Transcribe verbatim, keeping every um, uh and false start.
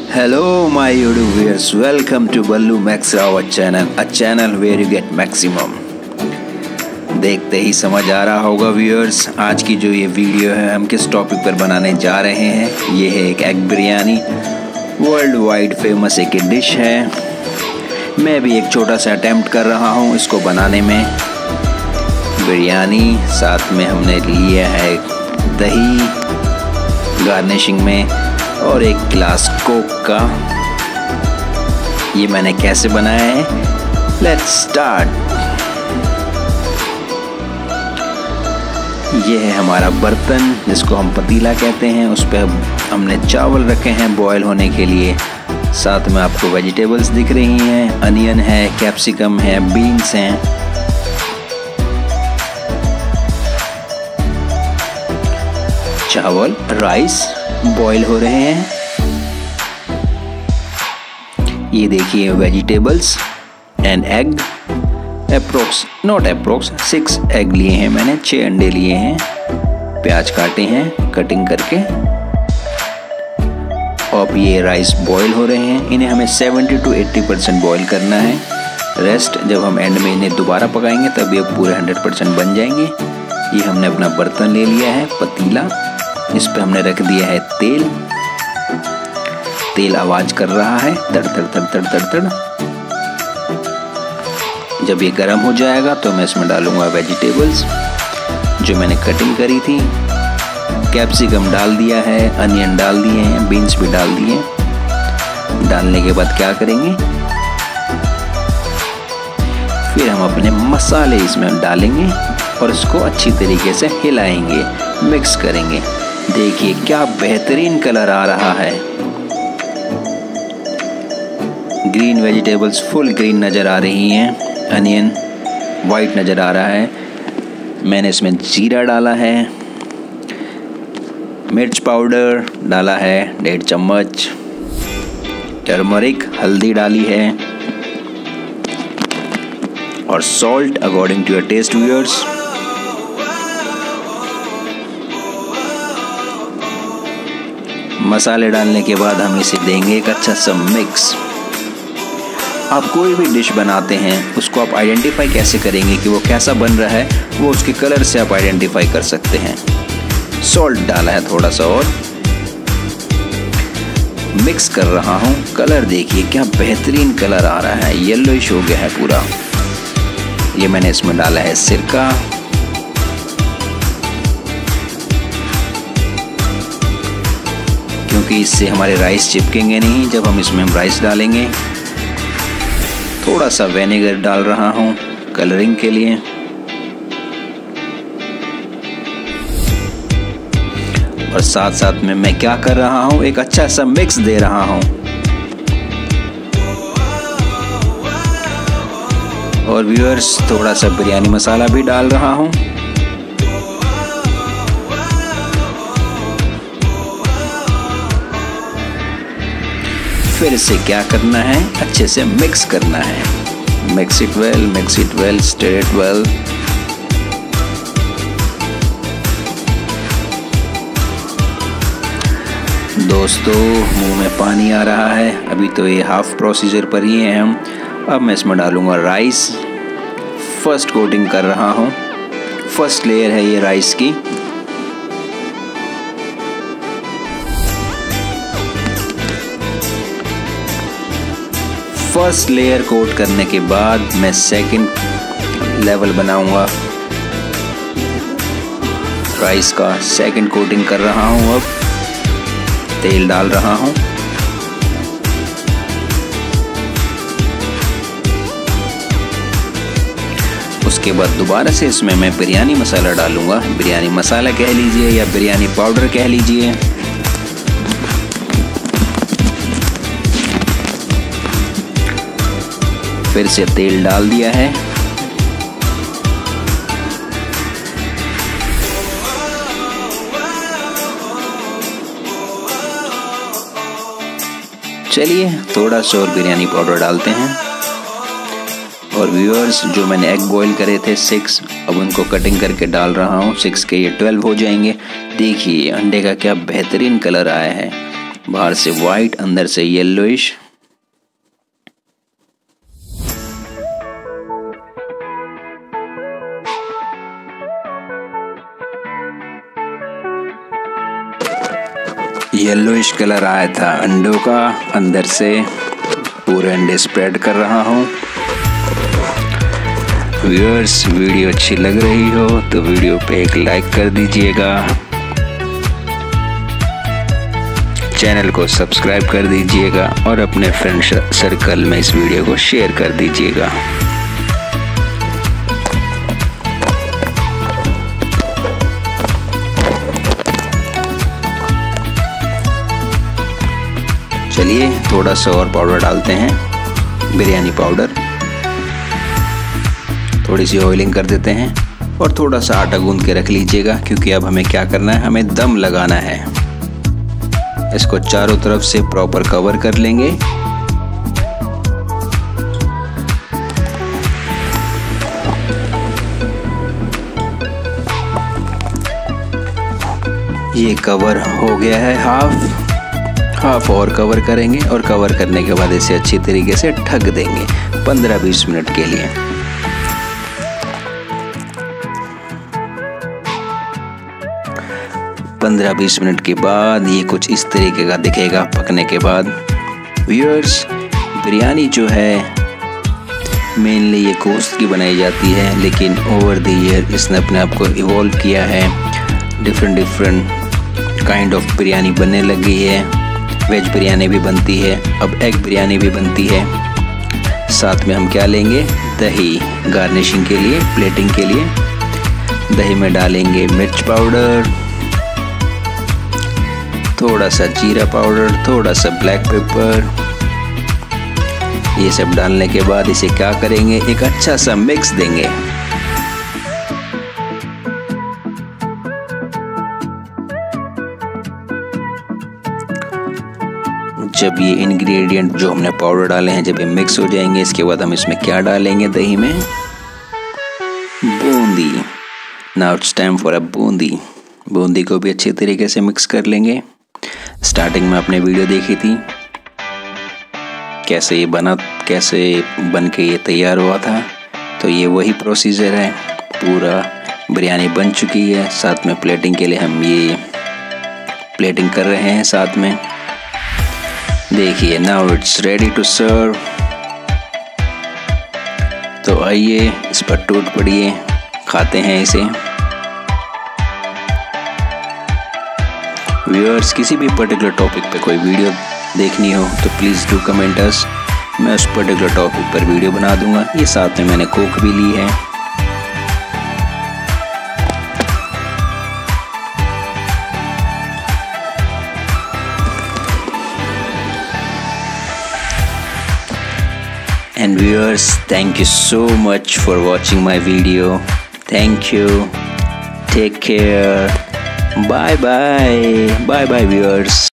Hello my YouTube viewers, welcome to Ballu Max Rawat channel, a channel where you get maximum। देखते ही समझ आ रहा होगा viewers, आज की जो ये वीडियो है हम किस टॉपिक पर बनाने जा रहे हैं। ये है एक egg biryani, world wide famous एक डिश है। मैं भी एक छोटा सा अटेम्प्ट कर रहा हूँ इसको बनाने में। बिरयानी साथ में हमने लिया है दही गार्निशिंग में और एक गिलास कोक का। ये मैंने कैसे बनाया है, लेट्स स्टार्ट। ये है हमारा बर्तन जिसको हम पतीला कहते हैं। उस पर हमने चावल रखे हैं बॉयल होने के लिए। साथ में आपको वेजिटेबल्स दिख रही हैं, अनियन है, कैप्सिकम है, बीन्स हैं। चावल राइस बॉईल हो रहे हैं। ये देखिए vegetables and egg, approx not approx six egg लिए हैं मैंने, छह अंडे लिए हैं। प्याज काटे हैं कटिंग करके। अब ये राइस बॉईल हो रहे हैं। इन्हें हमें seventy to eighty percent boil करना है। रेस्ट जब हम एंड में इन्हें दोबारा पकाएंगे तब ये पूरे हंड्रेड परसेंट बन जाएंगे। ये हमने अपना बर्तन ले लिया है पतीला, इस पे हमने रख दिया है तेल। तेल आवाज कर रहा है तड़ तड़ तड़ तड़ तड़ तड़। जब ये गर्म हो जाएगा तो मैं इसमें डालूंगा वेजिटेबल्स जो मैंने कटिंग करी थी। कैप्सिकम डाल दिया है, अनियन डाल दिए हैं, बीन्स भी डाल दिए। डालने के बाद क्या करेंगे, फिर हम अपने मसाले इसमें डालेंगे और इसको अच्छी तरीके से हिलाएंगे, मिक्स करेंगे। देखिए क्या बेहतरीन कलर आ रहा है। ग्रीन वेजिटेबल्स फुल ग्रीन नज़र आ रही हैं, अनियन वाइट नज़र आ रहा है। मैंने इसमें जीरा डाला है, मिर्च पाउडर डाला है डेढ़ चम्मच, टर्मरिक हल्दी डाली है और salt according to your taste viewers. मसाले डालने के बाद हम इसे देंगे एक अच्छा सा मिक्स। आप कोई भी डिश बनाते हैं उसको आप आइडेंटिफाई कैसे करेंगे कि वो कैसा बन रहा है, वो उसके कलर से आप आइडेंटिफाई कर सकते हैं। सॉल्ट डाला है थोड़ा सा और मिक्स कर रहा हूँ। कलर देखिए क्या बेहतरीन कलर आ रहा है, येलोइश हो गया है पूरा। ये मैंने इसमें डाला है सिरका, क्योंकि इससे हमारे राइस चिपकेंगे नहीं जब हम इसमें हम राइस डालेंगे। थोड़ा सा विनेगर डाल रहा हूँ कलरिंग के लिए। और साथ साथ में मैं क्या कर रहा हूँ, एक अच्छा सा मिक्स दे रहा हूँ। और व्यूअर्स थोड़ा सा बिरयानी मसाला भी डाल रहा हूँ। फिर इसे क्या करना है, अच्छे से मिक्स करना है। Mix it well, mix it well, stir it well. दोस्तों मुंह में पानी आ रहा है। अभी तो ये हाफ प्रोसीजर पर ही हैं हम। अब मैं इसमें डालूंगा राइस। फर्स्ट कोटिंग कर रहा हूँ, फर्स्ट लेयर है ये राइस की। फर्स्ट लेयर कोट करने के बाद मैं सेकंड लेवल बनाऊंगा राइस का। सेकंड कोटिंग कर रहा हूं। अब तेल डाल रहा हूं। उसके बाद दोबारा से इसमें मैं बिरयानी मसाला डालूंगा। बिरयानी मसाला कह लीजिए या बिरयानी पाउडर कह लीजिए। फिर से तेल डाल दिया है। चलिए थोड़ा सा और बिरयानी पाउडर डालते हैं। और व्यूअर्स जो मैंने एग बॉईल करे थे सिक्स, अब उनको कटिंग करके डाल रहा हूँ। सिक्स के ये ट्वेल्व हो जाएंगे। देखिए अंडे का क्या बेहतरीन कलर आया है, बाहर से वाइट, अंदर से येलोइश। येलोइश कलर आया था अंडों का, अंदर से पूरे अंडे स्प्रेड कर रहा हूँ। व्यूअर्स, वीडियो अच्छी लग रही हो तो वीडियो पे एक लाइक कर दीजिएगा, चैनल को सब्सक्राइब कर दीजिएगा और अपने फ्रेंड सर्कल में इस वीडियो को शेयर कर दीजिएगा। चलिए थोड़ा सा और पाउडर डालते हैं, बिरयानी पाउडर। थोड़ी सी ऑयलिंग कर देते हैं और थोड़ा सा आटा गूंद के रख लीजिएगा, क्योंकि अब हमें क्या करना है, हमें दम लगाना है। इसको चारों तरफ से प्रॉपर कवर कर लेंगे। ये कवर हो गया है हाफ हाफ और कवर करेंगे और कवर करने के बाद इसे अच्छी तरीके से ढक देंगे पंद्रह बीस मिनट के लिए। पंद्रह बीस मिनट के बाद ये कुछ इस तरीके का दिखेगा पकने के बाद। व्यूअर्स, बिरयानी जो है मेनली ये गोश्त की बनाई जाती है, लेकिन ओवर द ईयर इसने अपने आप को इवॉल्व किया है। Different different kind of biryani बनने लग गई है। वेज बिरयानी भी बनती है, अब एग बिरयानी भी बनती है। साथ में हम क्या लेंगे, दही गार्निशिंग के लिए, प्लेटिंग के लिए। दही में डालेंगे मिर्च पाउडर, थोड़ा सा जीरा पाउडर, थोड़ा सा ब्लैक पेपर। ये सब डालने के बाद इसे क्या करेंगे, एक अच्छा सा मिक्स देंगे। जब ये इंग्रेडिएंट जो हमने पाउडर डाले हैं जब ये मिक्स हो जाएंगे, इसके बाद हम इसमें क्या डालेंगे, दही में boondi. Now it's time for a boondi. Boondi को भी अच्छी तरीके से मिक्स कर लेंगे। स्टार्टिंग में आपने वीडियो देखी थी कैसे ये बना, कैसे बन के ये तैयार हुआ था, तो ये वही प्रोसीजर है। पूरा बिरयानी बन चुकी है। साथ में प्लेटिंग के लिए हम ये प्लेटिंग कर रहे हैं साथ में। देखिए, now it's ready to serve. तो आइए इस पर टूट पड़िए, खाते हैं इसे। व्यूअर्स, किसी भी पर्टिकुलर टॉपिक पे कोई वीडियो देखनी हो तो प्लीज़ डू कमेंट अस, मैं उस पर्टिकुलर टॉपिक पर वीडियो बना दूंगा। ये साथ में मैंने कोक भी ली है। And viewers, thank you so much for watching my video. Thank you. Take care. Bye bye. Bye bye viewers.